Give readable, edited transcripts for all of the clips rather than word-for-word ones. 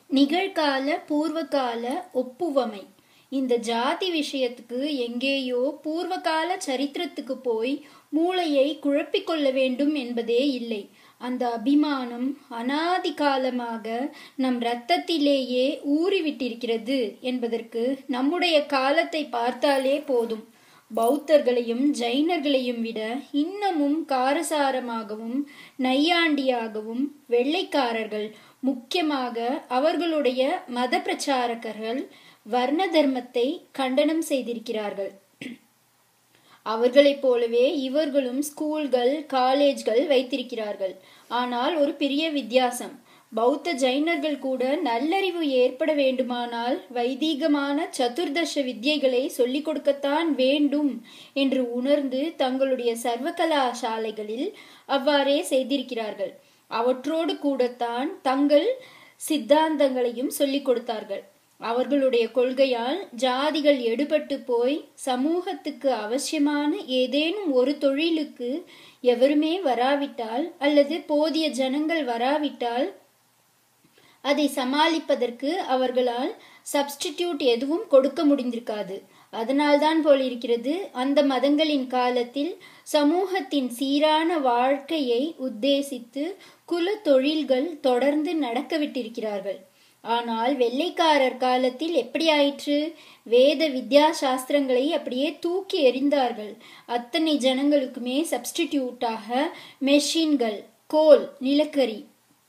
நிகழ்கால பூர்வகால ஒப்புவமை. இந்த ஜாதி விஷயத்துக்கு எங்கேயோ பூர்வகால சரித்திரத்துக்கு போய் மூளையை குழப்பிக் கொள்ள வேண்டும் என்பதே இல்லை. அந்த அபிமானம் அனாதி காலமாக நம் இரத்தத்திலேயே ஊறிவிட்டிருக்கிறது என்பதற்கு நம்முடைய காலத்தை பார்த்தாலே போதும். பௌத்தர்களையும் ஜைனர்களையும் விட இன்னமும் காரசாரமாகவும் நையாண்டியாகவும் வெள்ளைக்காரர்கள், முக்கியமாக அவர்களுடைய மத பிரச்சாரகர்கள், வர்ண தர்மத்தை கண்டனம் செய்திருக்கிறார்கள். அவர்களைப் போலவே இவர்களும் ஸ்கூல்கள், காலேஜ்கள் வைத்திருக்கிறார்கள். ஆனால் ஒரு பெரிய வித்தியாசம். பௌத்த ஜைனர்கள் கூட நல்லறிவு ஏற்பட வேண்டுமானால் வைதீகமான சதுர்தச வித்யைகளை சொல்லிக் கொடுக்கத்தான் வேண்டும் என்று உணர்ந்து தங்களுடைய சர்வகலாசாலைகளில் அவ்வாறே செய்திருக்கிறார்கள். அவற்றோடு கூடத்தான் தங்கள் சித்தாந்தங்களையும் சொல்லிக் கொடுத்தார்கள். அவர்களுடைய கொள்கையால் ஜாதிகள் எடுபட்டு போய் சமூகத்துக்கு அவசியமான ஏதேனும் ஒரு தொழிலுக்கு எவருமே வராவிட்டால் அல்லது போதிய ஜனங்கள் வராவிட்டால் அதை சமாளிப்பதற்கு அவர்களால் சப்ஸ்டிடியூட் எதுவும் கொடுக்க முடிந்திருக்காது. அதனால்தான் போலிருக்கிறது அந்த மதங்களின் காலத்தில் சமூகத்தின் சீரான வாழ்க்கையை உத்தேசித்து குல தொழில்கள் தொடர்ந்து நடக்க விட்டிருக்கிறார்கள். ஆனால் வெள்ளைக்காரர் காலத்தில் எப்படி ஆயிற்று? வேத வித்யா சாஸ்திரங்களை அப்படியே தூக்கி எறிந்தார்கள். அத்தனை ஜனங்களுக்குமே சப்ஸ்டிடியூட்டாக மெஷின்கள், கோல், நிலக்கரி,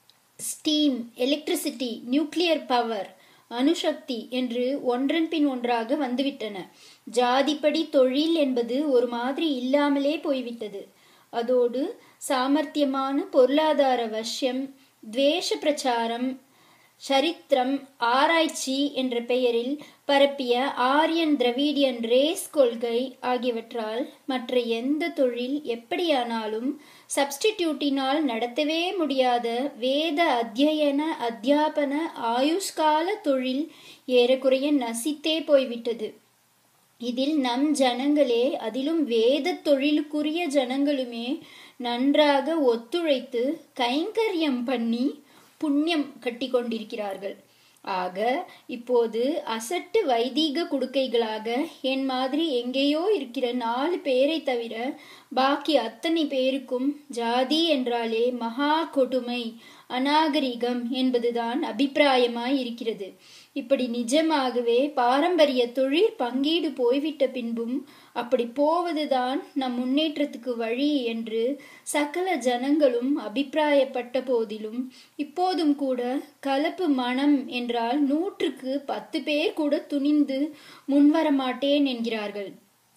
ஸ்டீம், எலக்ட்ரிசிட்டி, நியூக்ளியர் பவர், அணுசக்தி என்று ஒன்றன் பின் ஒன்றாக வந்துவிட்டன. ஜாதிப்படி தொழில் என்பது ஒரு மாதிரி இல்லாமலே போய்விட்டது. அதோடு சாமர்த்தியமான பொருளாதார வசியம், துவேஷ பிரச்சாரம், சரித்திரம், ஆராய்ச்சி என்ற பெயரில் பரப்பிய ஆரியன் திராவிடியன் ரேஸ் கொள்கை ஆகியவற்றால் மற்ற எந்த தொழில் எப்படியானாலும் சப்ஸ்டிடியூட்டினால் நடத்தவே முடியாத வேத அத்தியன அத்தியாபன ஆயுஷ்கால தொழில் ஏறக்குறைய நசித்தே போய்விட்டது. இதில் நம் ஜனங்களே, அதிலும் வேத தொழிலுக்குரிய ஜனங்களுமே நன்றாக ஒத்துழைத்து கைங்கரியம் பண்ணி புண்ணியம் கட்டி கொண்டிருக்கிறார்கள். ஆக இப்போது அசட்டு வைதீக குடுக்கைகளாக என் மாதிரி எங்கேயோ இருக்கிற 4 பேரை தவிர பாக்கி அத்தனை பேருக்கும் ஜாதி என்றாலே மகா கொடுமை, அநாகரிகம் என்பதுதான் அபிப்பிராயமாய் இருக்கிறது. இப்படி நிஜமாகவே பாரம்பரிய தொழில் பங்கீடு போய்விட்ட பின்பும் அப்படி போவதுதான் நம் முன்னேற்றத்துக்கு வழி என்று சகல ஜனங்களும் அபிப்பிராயப்பட்ட போதிலும் இப்போதும் கூட கலப்பு மனம் என்றால் 100க்கு 10 பேர் கூட துணிந்து முன்வரமாட்டேன் என்கிறார்கள்.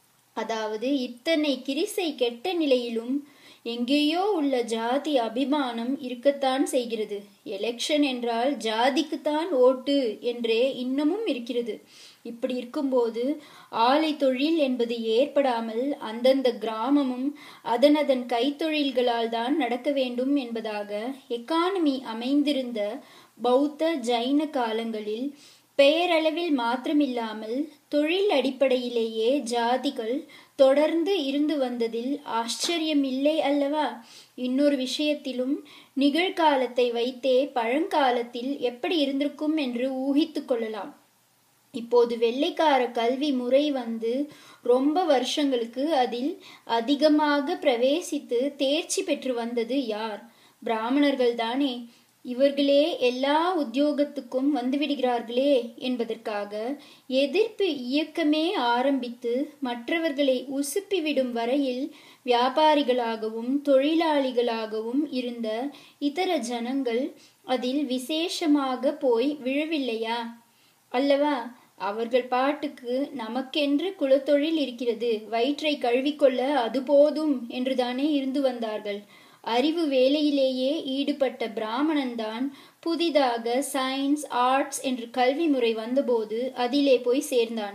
அதாவது இத்தனை கிரிசை கெட்ட நிலையிலும் எங்கேயோ உள்ள ஜாதி அபிமானம் இருக்கத்தான் செய்கிறது. எலெக்ஷன் என்றால் ஜாதிக்குத்தான் ஓட்டு என்றே இன்னமும் இருக்கிறது. இப்படி இருக்கும்போது ஆலை தொழில் என்பது ஏற்படாமல் அந்தந்த கிராமமும் அதன் கைத்தொழில்களால் தான் நடக்க வேண்டும் என்பதாக எக்கானமி அமைந்திருந்த பௌத்த ஜைன காலங்களில் பெயரளவில் மாத்திரமில்லாமல் தொழில் அடிப்படையிலேயே ஜாதிகள் தொடர்ந்து இருந்து வந்ததில் ஆச்சரியம் இல்லை அல்லவா? இன்னொரு விஷயத்திலும் நிகழ்காலத்தை வைத்தே பழங்காலத்தில் எப்படி இருந்திருக்கும் என்று ஊகித்து கொள்ளலாம். இப்போது வெள்ளைக்கார கல்வி முறை வந்து ரொம்ப வருஷங்களுக்கு அதில் அதிகமாக பிரவேசித்து தேர்ச்சி பெற்று வந்தது யார்? பிராமணர்கள் தானே. இவர்களே எல்லா உத்தியோகத்துக்கும் வந்துவிடுகிறார்களே என்பதற்காக எதிர்ப்பு இயக்கமே ஆரம்பித்து மற்றவர்களை உசுப்பிவிடும் வரையில் வியாபாரிகளாகவும் தொழிலாளிகளாகவும் இருந்த இதர ஜனங்கள் அதில் விசேஷமாக போய் விழவில்லையா அல்லவா? அவர்கள் பாட்டுக்கு நமக்கென்று குலத்தொழில் இருக்கிறது, வயிற்றை கழுவிக்கொள்ள அது போதும் என்றுதானே இருந்து வந்தார்கள். அறிவு வேலையிலேயே ஈடுபட்ட பிராமணன் தான் புதிதாக சயின்ஸ், ஆர்ட்ஸ் என்று கல்வி முறை வந்தபோது அதிலே போய் சேர்ந்தான்.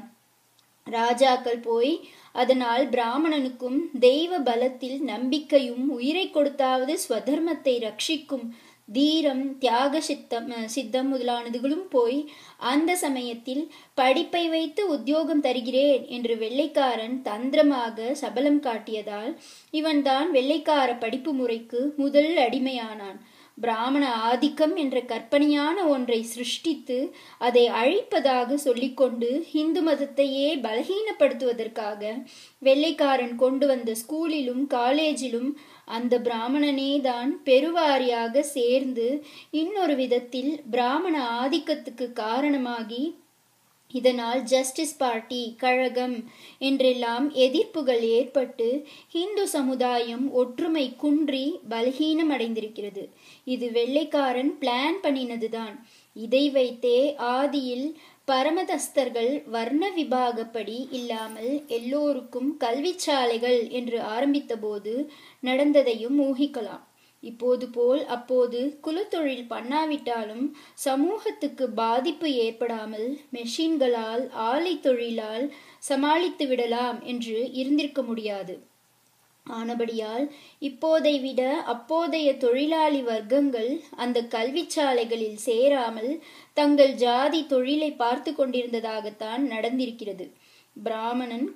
ராஜாக்கள் போய் அதனால் பிராமணனுக்கும் தெய்வ பலத்தில் நம்பிக்கையும் உயிரை கொடுத்தாவது ஸ்வதர்மத்தை ரட்சிக்கும் தீரம், தியாக சித்தம் முதலானதுகளும் போய் அந்த சமயத்தில் படிப்பை வைத்து உத்தியோகம் தருகிறேன் என்று வெள்ளைக்காரன் தந்திரமாக சபலம் காட்டியதால் இவன்தான் வெள்ளைக்கார படிப்பு முறைக்கு முதல் அடிமையானான். பிராமண ஆதிக்கம் என்ற கற்பனையான ஒன்றை சிருஷ்டித்து அதை அழிப்பதாக சொல்லிக்கொண்டு இந்து மதத்தையே பலகீனப்படுத்துவதற்காக வெள்ளைக்காரன் கொண்டு வந்த ஸ்கூலிலும் காலேஜிலும் அந்த பிராமணனே தான் பெருவாரியாக சேர்ந்து இன்னொரு விதத்தில் பிராமண ஆதிக்கத்துக்கு காரணமாகி இதனால் ஜஸ்டிஸ் பார்ட்டி கழகம் என்றெல்லாம் எதிர்ப்புகள் ஏற்பட்டு இந்து சமுதாயம் ஒற்றுமை குன்றி பலகீனம் அடைந்திருக்கிறது. இது வெள்ளைக்காரன் பிளான் பண்ணினதுதான். இதை வைத்தே ஆதியில் பரமதஸ்தர்கள் வர்ண விபாகப்படி இல்லாமல் எல்லோருக்கும் கல்விச்சாலைகள் என்று ஆரம்பித்த போது நடந்ததையும் ஊகிக்கலாம். இப்போது போல் அப்போது குலத்தொழில் பண்ணாவிட்டாலும் சமூகத்துக்கு பாதிப்பு ஏற்படாமல் மெஷின்களால் ஆலை தொழிலால் சமாளித்து விடலாம் என்று இருந்திருக்க முடியாது. ஆனபடியால் இப்போதை விட அப்போதைய தொழிலாளி வர்க்கங்கள் அந்த கல்விச்சாலைகளில் சேராமல் தங்கள் ஜாதி தொழிலை பார்த்து கொண்டிருந்ததாகத்தான் நடந்திருக்கிறது. பிராமணன்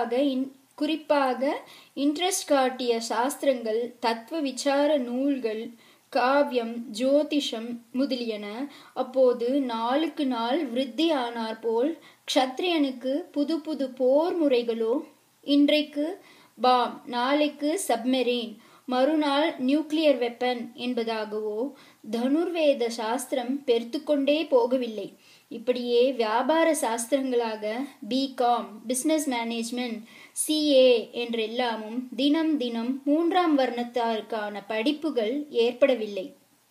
குறிப்பாக இன்ட்ரெஸ்ட் காட்டிய சாஸ்திரங்கள், தத்துவ விசார நூல்கள், காவியம், ஜோதிஷம் முதலியன அப்போது நாளுக்கு நாள் விருத்தி ஆனார் போல் க்ஷத்ரியனுக்கு புது புது போர் முறைகளோ, இன்றைக்கு பாம், நாளைக்கு சப்மெரீன், மறுநாள் நியூக்ளியர் வெப்பன் என்பதாகவோ தனுர்வேத சாஸ்திரம் பெருத்து கொண்டே போகவில்லை. இப்படியே வியாபார சாஸ்திரங்களாக பிகாம், பிசினஸ் மேனேஜ்மெண்ட், சிஏ என்றெல்லாமும் தினம் தினம் 3ஆம் வர்ணத்தாருக்கான படிப்புகள் ஏற்படவில்லை.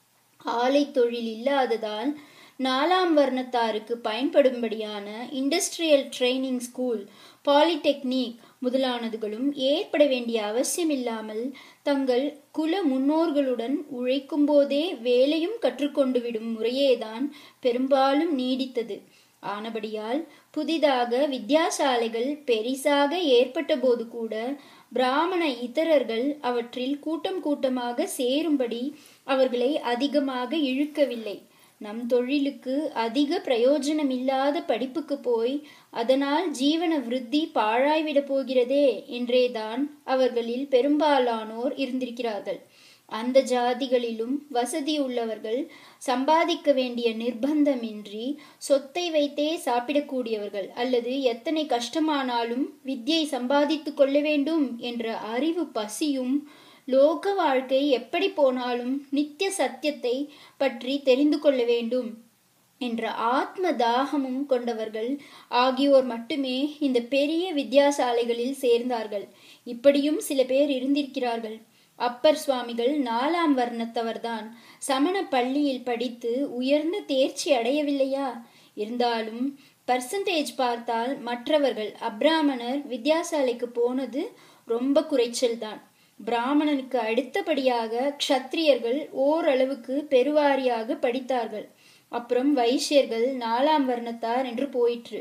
ஆலை தொழில் இல்லாததால் 4ஆம் வர்ணத்தாருக்கு பயன்படும்படியான இண்டஸ்ட்ரியல் ட்ரைனிங் ஸ்கூல், பாலிடெக்னிக் முதலானதுகளும் ஏற்பட வேண்டிய அவசியமில்லாமல் தங்கள் குல முன்னோர்களுடன் உழைக்கும் போதே வேலையும் கற்றுக்கொண்டு விடும் முறையேதான் பெரும்பாலும் நீடித்தது. ஆனபடியால் புதிதாக வித்யாசாலைகள் பெரிசாக ஏற்பட்ட போது கூட பிராமண இதரர்கள் அவற்றில் கூட்டம் கூட்டமாக சேரும்படி அவர்களை அதிகமாக இழுக்கவில்லை. நம் தொழிலுக்கு அதிக பிரயோஜனமில்லாத படிப்புக்கு போய் அதனால் ஜீவன விருத்தி பாழாய்விடப் போகிறதே என்றேதான் அவர்களில் பெரும்பாலானோர் இருந்திருக்கிறார்கள். அந்த ஜாதிகளிலும் வசதி உள்ளவர்கள் சம்பாதிக்க வேண்டிய நிர்பந்தமின்றி சொத்தை வைத்தே சாப்பிடக்கூடியவர்கள், அல்லது எத்தனை கஷ்டமானாலும் வித்யை சம்பாதித்து கொள்ள வேண்டும் என்ற அறிவு பசியும், லோக வாழ்க்கை எப்படி போனாலும் நித்திய சத்தியத்தை பற்றி தெரிந்து கொள்ள வேண்டும் என்ற ஆத்ம தாகமும் கொண்டவர்கள் ஆகியோர் மட்டுமே இந்த பெரிய வித்யாசாலைகளில் சேர்ந்தார்கள். இப்படியும் சில பேர் இருந்திருக்கிறார்கள். அப்பர் சுவாமிகள் 4ஆம் வர்ணத்தவர்தான். சமண பள்ளியில் படித்து உயர்ந்த தேர்ச்சி அடையவில்லையா? இருந்தாலும் பர்சன்டேஜ் பார்த்தால் மற்றவர்கள் அப்ராமணர் வித்யாசாலைக்கு போனது ரொம்ப குறைச்சல்தான். பிராமணனுக்கு அடுத்தபடியாக க்ஷத்ரியர்கள் ஓரளவுக்கு பெருவாரியாக படித்தார்கள். அப்புறம் வைஷ்யர்கள் 4ஆம் வர்ணத்தார் என்று போயிற்று.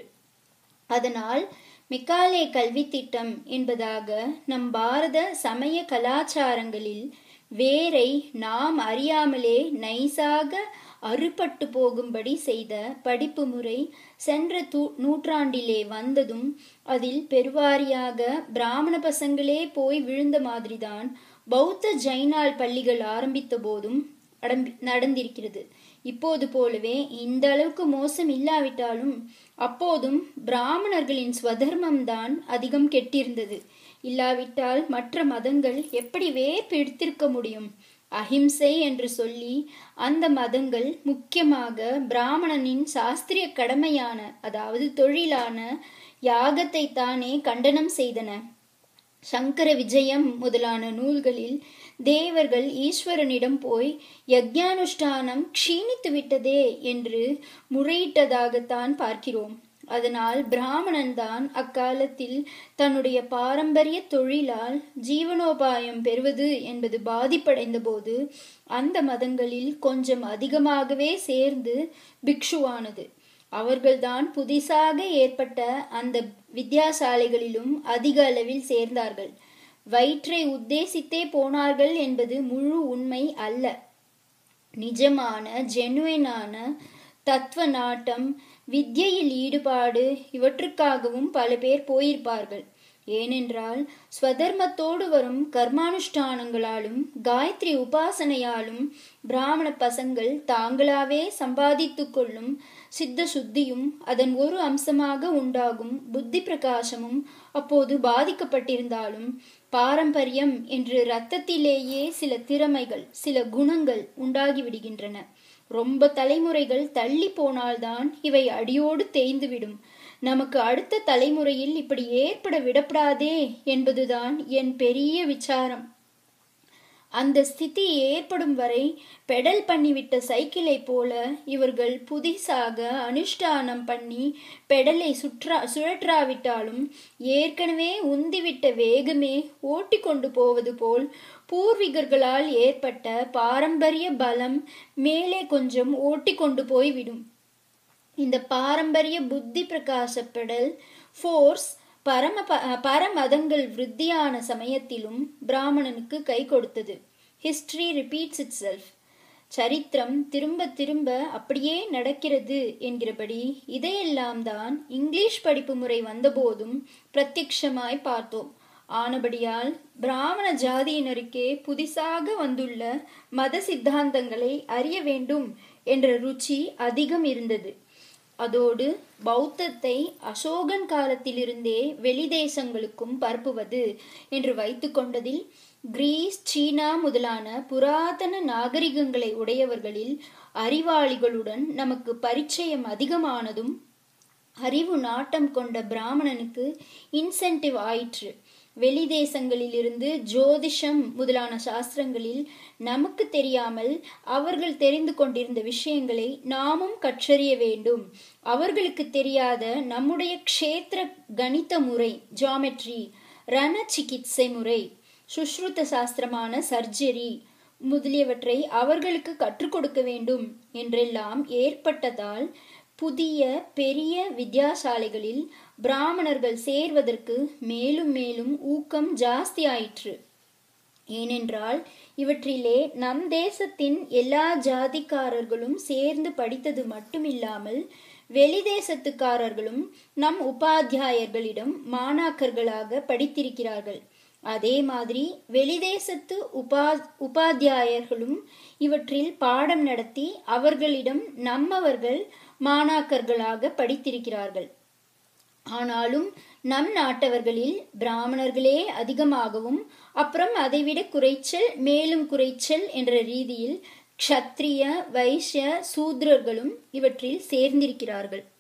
அதனால் மெக்காலே கல்வி திட்டம் என்பதாக நம் பாரத சமய கலாச்சாரங்களில் வேரை நாம் அறியாமலே நைசாக அறுபட்டு போகும்படி செய்த படிப்பு முறை சென்ற நூற்றாண்டிலே வந்ததும் அதில் பெருவாரியாக பிராமண பசங்களே போய் விழுந்த மாதிரிதான் பௌத்த ஜைனால் பள்ளிகள் ஆரம்பித்த போதும் நடந்திருக்கிறது. இப்போது போலவே இந்த அளவுக்கு மோசம் இல்லாவிட்டாலும் அப்போதும் பிராமணர்களின் ஸ்வதர்மம் தான் அதிகம் கெட்டிருந்தது. இல்லாவிட்டால் மற்ற மதங்கள் எப்படி வேர் பிடித்திருக்க முடியும்? அஹிம்சை என்று சொல்லி அந்த மதங்கள் முக்கியமாக பிராமணனின் சாஸ்திரிய கடமையான, அதாவது தொழிலான யாகத்தை தானே கண்டனம் செய்தன. சங்கர விஜயம் முதலான நூல்களில் தேவர்கள் ஈஸ்வரனிடம் போய் யக்ஞானுஷ்டானம் க்ஷீணித்து விட்டதே என்று முறையிட்டதாகத்தான் பார்க்கிறோம். அதனால் பிராமணன் தான் அக்காலத்தில் தன்னுடைய பாரம்பரிய தொழிலால் ஜீவனோபாயம் பெறுவது என்பது பாதிப்படைந்த போது அந்த மதங்களில் கொஞ்சம் அதிகமாகவே சேர்ந்து பிக்ஷுவானது. அவர்கள்தான் புதிசாக ஏற்பட்ட அந்த வித்யாசாலைகளிலும் அதிக அளவில் சேர்ந்தார்கள். வயிற்றை உத்தேசித்தே போனார்கள் என்பது முழு உண்மை அல்ல. நிஜமான ஜெனுவினான தத்துவ நாட்டம், வித்யையில் ஈடுபாடு இவற்றுக்காகவும் பல பேர் போயிருப்பார்கள். ஏனென்றால் ஸ்வதர்மத்தோடு வரும் கர்மானுஷ்டானங்களாலும் காயத்ரி உபாசனையாலும் பிராமண பசங்கள் தாங்களாவே சம்பாதித்து கொள்ளும் சித்த சுத்தியும் அதன் ஒரு அம்சமாக உண்டாகும் புத்தி பிரகாசமும் அப்போது பாதிக்கப்பட்டிருந்தாலும் பாரம்பரியம் என்று இரத்தத்திலேயே சில திறமைகள் சில குணங்கள் உண்டாகிவிடுகின்றன. ரொம்ப தலைமுறைகள் தள்ளி போனால்தான் இவை அடியோடு தேய்ந்துவிடும். நமக்கு அடுத்த தலைமுறையில் இப்படி ஏற்பட விடப்படாதே என்பதுதான் என் பெரிய விசாரம். அந்த ஸ்திதி ஏற்படும் வரை பெடல் பண்ணிவிட்ட சைக்கிளை போல இவர்கள் புதிசாக அனுஷ்டானம் பண்ணி பெடலை சுழற்றாவிட்டாலும் ஏற்கனவே உந்திவிட்ட வேகமே ஓட்டி கொண்டு போவது போல் பூர்வீகர்களால் ஏற்பட்ட பாரம்பரிய பலம் மேலே கொஞ்சம் ஓட்டி கொண்டு போய்விடும். இந்த பாரம்பரிய புத்தி பிரகாச பெடல் ஃபோர்ஸ் பரமதங்கள் விருத்தியான சமயத்திலும் பிராமணனுக்கு கை கொடுத்தது. History repeats itself. சரித்திரம் திரும்ப திரும்ப அப்படியே நடக்கிறது என்கிறபடி இதையெல்லாம் தான் இங்கிலீஷ் படிப்பு முறை வந்தபோதும் பிரத்யக்ஷமாய் பார்த்தோம். ஆனபடியால் பிராமண ஜாதியினருக்கே புதிசாக வந்துள்ள மத சித்தாந்தங்களை அறிய வேண்டும் என்ற ருச்சி அதிகம் இருந்தது. அதோடு பௌத்தத்தை அசோகன் காலத்திலிருந்தே வெளிதேசங்களுக்கும் பரப்புவது என்று வைத்து கொண்டதில் கிரீஸ் சீனா முதலான புராதன நாகரிகங்களை உடையவர்களில் அறிவாளிகளுடன் நமக்கு பரிச்சயம் அதிகமானதும் அறிவு நாட்டம் கொண்ட பிராமணனுக்கு இன்சென்டிவ் ஆயிற்று. வெளிதேசங்களிலிருந்து ஜோதிஷம் முதலான சாஸ்திரங்களில் நமக்கு தெரியாமல் அவர்கள் தெரிந்து கொண்டிருந்த விஷயங்களை நாமும் கற்றறிய வேண்டும். அவர்களுக்கு தெரியாத நம்முடைய க்ஷேத்திர கணித முறை, ஜாமெட்ரி, ரண சிகிச்சை முறை, சுஷ்ருத சாஸ்திரமான சர்ஜரி முதலியவற்றை அவர்களுக்கு கற்றுக் கொடுக்க வேண்டும் என்றெல்லாம் ஏற்பட்டதால் புதிய பெரிய வித்யாசாலைகளில் பிராமணர்கள் சேர்வதற்கு மேலும் மேலும் ஊக்கம் ஜாஸ்தி ஆயிற்று. ஏனென்றால் இவற்றிலே நம் தேசத்தின் எல்லா ஜாதிக்காரர்களும் சேர்ந்து படித்தது மட்டுமில்லாமல் வெளிதேசத்துக்காரர்களும் நம் உபாத்தியாயர்களிடம் மாணாக்கர்களாக படித்திருக்கிறார்கள். அதே மாதிரி வெளிதேசத்து உபாத்தியாயர்களும் இவற்றில் பாடம் நடத்தி அவர்களிடம் நம்மவர்கள் மாணாக்கர்களாக படித்திருக்கிறார்கள். ஆனாலும் நம் நாட்டவர்களில் பிராமணர்களே அதிகமாகவும் அப்புறம் அதைவிட குறைச்சல் மேலும் குறைச்சல் என்ற ரீதியில் க்ஷத்ரிய வைஷ்ய சூத்ரர்களும் இவற்றில் சேர்ந்திருக்கிறார்கள்.